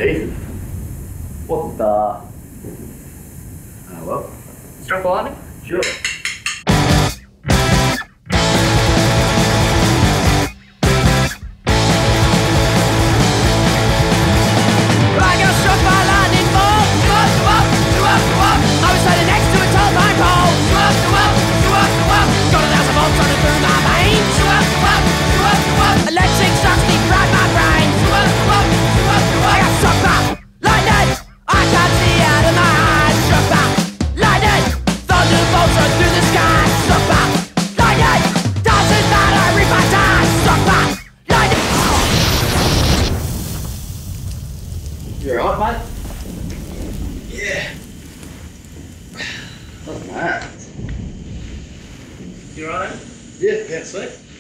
Jesus. What the? Oh well. Struck by lightning? Sure. I got struck by lightning bolt. I was standing next to a telephone pole. Got 1,000 volts running through my veins. Electric shocks deep fried my brain. I got struck by lightning. I can't see out of my eyes. Struck by lightning. Thunderbolts run through the sky. Struck by lightning. Doesn't matter if I die. Struck by lightning. You alright, mate? Yeah. What's that? You alright? Yeah, can't sleep.